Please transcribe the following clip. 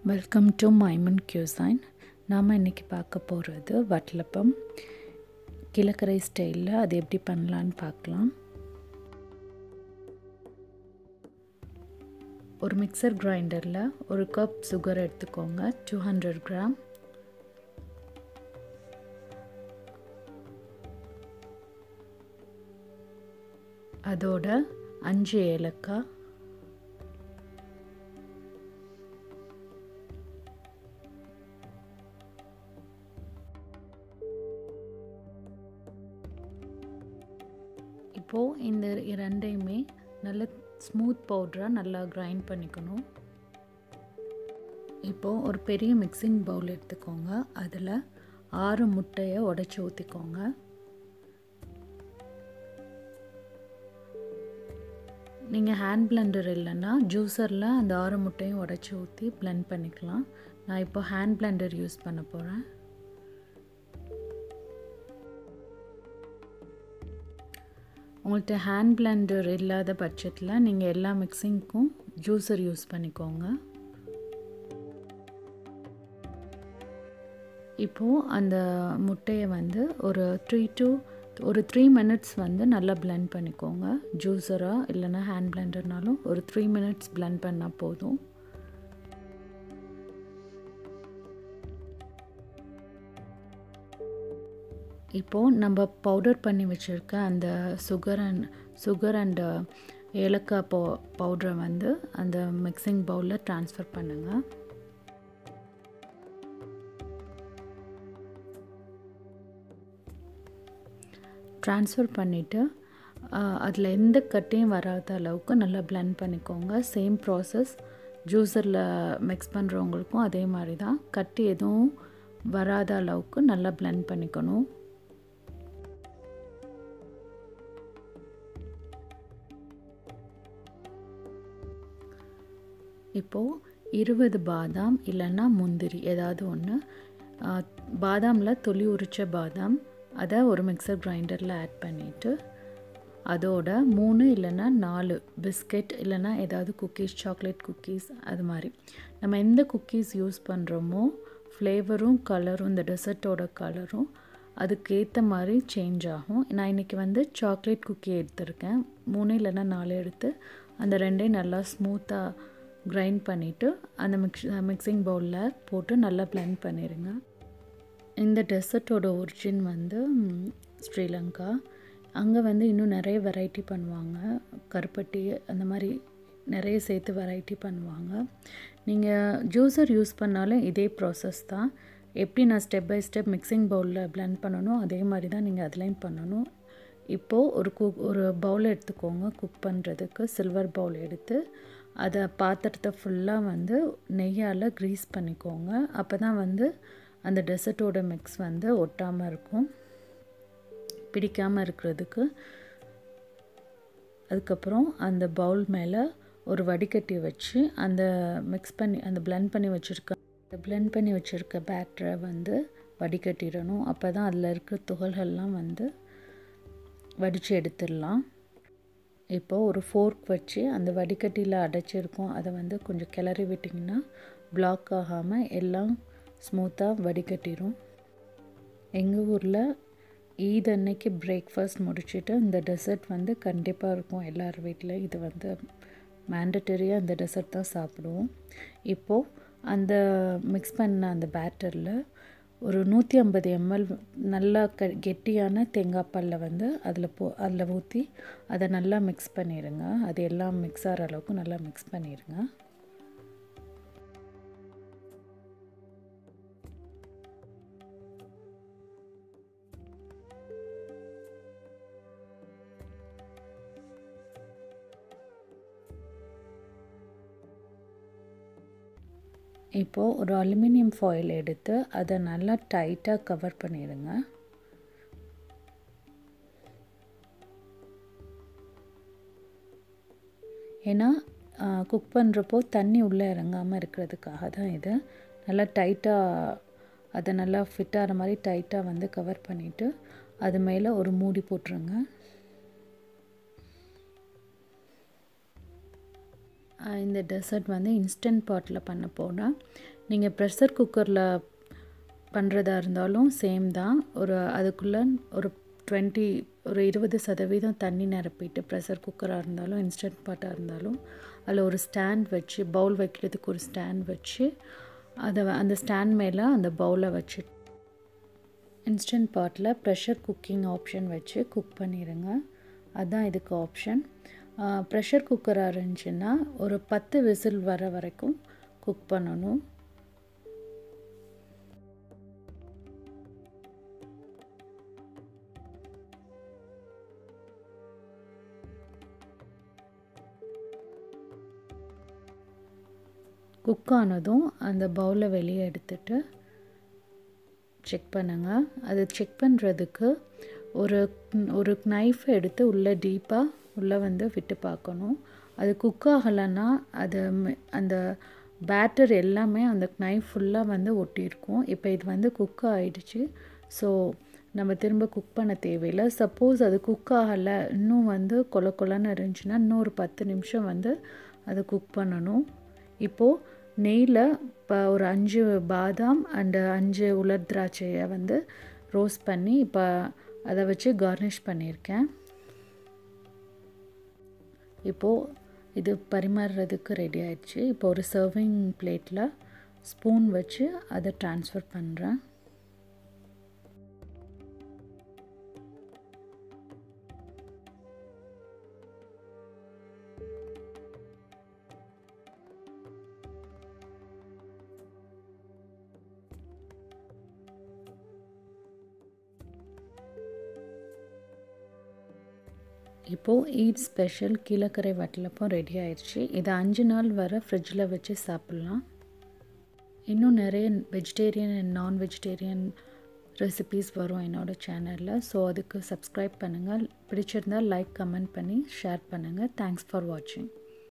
Welcome to Maiman cuisine. நாம் இன்றைக்கி பார்க்க போகிறது வட்டலப்பம். கிழக்கரை ஸ்டைலில் அது எப்படி பண்ணலான்னு பார்க்கலாம். ஒரு மிக்சர் கிரைண்டரில் ஒரு கப் சுகர் எடுத்துக்கோங்க, 200 கிராம். அதோட 5 ஏலக்காய், இப்போது இந்த ரெண்டையுமே நல்ல ஸ்மூத் பவுடராக நல்லா கிரைண்ட் பண்ணிக்கணும். இப்போது ஒரு பெரிய மிக்சிங் பவுல் எடுத்துக்கோங்க, அதில் 6 முட்டையை உடைச்சி ஊற்றிக்கோங்க. நீங்கள் ஹேண்ட் பிளெண்டர் இல்லைன்னா ஜூஸரில் அந்த 6 முட்டையும் உடைச்சி ஊற்றி பிளெண்ட் பண்ணிக்கலாம். நான் இப்போ ஹேண்ட் பிளெண்டர் யூஸ் பண்ண போகிறேன். உங்கள்கிட்ட ஹேண்ட் பிளெண்டர் இல்லாத பட்சத்தில் நீங்கள் எல்லா மிக்சிங்க்கும் ஜூஸர் யூஸ் பண்ணிக்கோங்க. இப்போது அந்த முட்டையை வந்து ஒரு 3 மினிட்ஸ் வந்து நல்லா பிளெண்ட் பண்ணிக்கோங்க. ஜூஸராக இல்லைன்னா ஹேண்ட் பிளெண்டர்னாலும் ஒரு 3 மினிட்ஸ் பிளெண்ட் பண்ணால் போதும். இப்போது நம்ம பவுடர் பண்ணி வச்சுருக்க அந்த சுகர் அண்ட் ஏலக்காய் பவுடரை வந்து அந்த மிக்சிங் பவுலில் ட்ரான்ஸ்ஃபர் பண்ணுங்கள். ட்ரான்ஸ்ஃபர் பண்ணிவிட்டு அதில் எந்த கட்டியும் வராத அளவுக்கு நல்லா பிளெண்ட் பண்ணிக்கோங்க. சேம் ப்ராசஸ் ஜூஸரில் மிக்ஸ் பண்ணுறவங்களுக்கும் அதே மாதிரி தான். கட்டி எதுவும் வராத அளவுக்கு நல்லா பிளெண்ட் பண்ணிக்கணும். இப்போது 20 பாதாம் இல்லைன்னா முந்திரி ஏதாவது ஒன்று, பாதாமில் தொலி உரித்த பாதாம், அதை ஒரு மிக்சர் கிரைண்டரில் ஆட் பண்ணிவிட்டு அதோட 3 இல்லைன்னா 4 பிஸ்கெட் இல்லைன்னா ஏதாவது குக்கீஸ், சாக்லேட் குக்கீஸ், அது மாதிரி நம்ம எந்த குக்கீஸ் யூஸ் பண்ணுறோமோ ஃப்ளேவரும் கலரும், இந்த டெசர்ட்டோட கலரும் அதுக்கேற்ற மாதிரி சேஞ்ச் ஆகும். நான் இன்றைக்கி வந்து சாக்லேட் குக்கி எடுத்திருக்கேன். 3 இல்லைன்னா 4 எடுத்து அந்த ரெண்டையும் நல்லா ஸ்மூத்தாக கிரைண்ட் பண்ணிவிட்டு அந்த மிக்சிங் பவுலில் போட்டு நல்லா பிளெண்ட் பண்ணிடுங்க. இந்த டெசர்ட்டோட ஒரிஜின் வந்து ஸ்ரீலங்கா. அங்கே வந்து இன்னும் நிறைய வெரைட்டி பண்ணுவாங்க. கருப்பட்டி அந்த மாதிரி நிறைய சேர்த்து வெரைட்டி பண்ணுவாங்க. நீங்கள் ஜூஸர் யூஸ் பண்ணாலும் இதே ப்ராசஸ் தான். எப்படி நான் ஸ்டெப் பை ஸ்டெப் மிக்சிங் பவுலில் பிளெண்ட் பண்ணணும் அதே மாதிரி தான் நீங்கள் அதுலேயும் பண்ணணும். இப்போது ஒரு பவுல் எடுத்துக்கோங்க. குக் பண்ணுறதுக்கு சில்வர் பவுல் எடுத்து அதை பாத்திரத்தை ஃபுல்லாக வந்து நெய்யால் க்ரீஸ் பண்ணிக்கோங்க. அப்போ தான் வந்து அந்த டெசர்ட்டோட மிக்ஸ் வந்து ஒட்டாமல் இருக்கும், பிடிக்காமல் இருக்கிறதுக்கு. அதுக்கப்புறம் அந்த பவுல் மேலே ஒரு வடிகட்டி வச்சு அந்த பிளெண்ட் பண்ணி வச்சுருக்க பேட்டரை வந்து வடிகட்டிடணும். அப்போ தான் அதில் இருக்கிற துகள்கள்லாம் வந்து வடித்து எடுத்துடலாம். இப்போது ஒரு ஃபோர்க் வச்சு அந்த வடிகட்டியில் அடைச்சிருக்கோம், அதை வந்து கொஞ்சம் கிளறி விட்டிங்கன்னா பிளாக் ஆகாமல் எல்லாம் ஸ்மூத்தாக வடிகட்டிடும். எங்கள் ஊரில் ஈத் அன்னைக்கு பிரேக்ஃபாஸ்ட் முடிச்சுட்டு இந்த டெசர்ட் வந்து கண்டிப்பாக இருக்கும் எல்லார் வீட்டில். இது வந்து மேண்டட்டரியாக இந்த டெசர்ட் தான் சாப்பிடுவோம். இப்போது அந்த மிக்ஸ் பண்ண அந்த பேட்டரில் ஒரு 150 ml நல்லா கெட்டியான தேங்காய் பாலில் வந்து அதில் ஊற்றி அதை நல்லா மிக்ஸ் பண்ணிடுங்க. அது எல்லாம் மிக்ஸ் ஆகிற அளவுக்கு நல்லா மிக்ஸ் பண்ணிடுங்க. இப்போது ஒரு அலுமினியம் ஃபாயில் எடுத்து அதை நல்லா டைட்டாக கவர் பண்ணிடுங்க. ஏன்னா குக் பண்ணுறப்போ தண்ணி உள்ளே இறங்காமல் இருக்கிறதுக்காக தான் இது. நல்லா டைட்டாக அதை நல்லா ஃபிட் ஆகிற மாதிரி டைட்டாக வந்து கவர் பண்ணிவிட்டு அது மேலே ஒரு மூடி போட்டுருங்க. இந்த டெசர்ட் வந்து இன்ஸ்டன்ட் பாட்டில் பண்ண போகிறேன். நீங்கள் ப்ரெஷர் குக்கரில் பண்ணுறதா இருந்தாலும் சேம் தான். அதுக்குள்ளே ஒரு 20% தண்ணி நிரப்பிட்டு, ப்ரெஷர் குக்கராக இருந்தாலும் இன்ஸ்டன்ட் பாட்டாக இருந்தாலும் அதில் ஒரு ஸ்டாண்ட் வச்சு, பவுல் வைக்கிறதுக்கு ஒரு ஸ்டாண்ட் வச்சு, அந்த ஸ்டாண்ட் மேலே அந்த பவுலை வச்சு இன்ஸ்டன்ட் பாட்டில் ப்ரெஷர் குக்கிங் ஆப்ஷன் வச்சு குக் பண்ணிடுங்க. அதுதான் இதுக்கு ஆப்ஷன். ப்ரெஷர் குக்கராக இருந்துச்சுன்னா ஒரு 10 விசில் வர வரைக்கும் குக் பண்ணணும். குக் ஆனதும் அந்த பவுலை வெளியே எடுத்துட்டு செக் பண்ணுங்கள். அது செக் பண்ணுறதுக்கு ஒரு நைஃப் எடுத்து உள்ளே டீப்பாக உள்ளே வந்து விட்டு பார்க்கணும். அது குக் ஆகலைன்னா அந்த பேட்டர் எல்லாமே அந்த நைஃப் ஃபுல்லாக வந்து ஒட்டியிருக்கும். இப்போ இது வந்து குக் ஆகிடுச்சு. ஸோ நம்ம திரும்ப குக் பண்ண தேவையில்லை. சப்போஸ் அது குக் ஆகலை, இன்னும் வந்து கொலன்னு இருந்துச்சுன்னா இன்னும் ஒரு 10 நிமிஷம் வந்து அதை குக் பண்ணணும். இப்போது நெய்யில் இப்போ ஒரு 5 பாதாம் அண்டு 5 உலர் திராட்சையை வந்து ரோஸ்ட் பண்ணி இப்போ அதை வச்சு கார்னிஷ் பண்ணியிருக்கேன். இப்போது இது பரிமாறுறதுக்கு ரெடி ஆயிடுச்சு. இப்போ ஒரு சர்விங் பிளேட்டில் ஸ்பூன் வச்சு அதை ட்ரான்ஸ்ஃபர் பண்ணுறேன். இப்போது ஈட் ஸ்பெஷல் கீழக்கரை வட்டலப்பம் ரெடி ஆயிடுச்சு. இது 5 நாள் வரை ஃப்ரிட்ஜில் வச்சு சாப்பிட்லாம். இன்னும் நிறைய vegetarian and non vegetarian recipes வரும் என்னோடய சேனலில். ஸோ அதுக்கு சப்ஸ்கிரைப் பண்ணுங்கள். பிடிச்சிருந்தால் லைக், கமெண்ட் பண்ணி ஷேர் பண்ணுங்கள். தேங்க்ஸ் ஃபார் வாட்சிங்.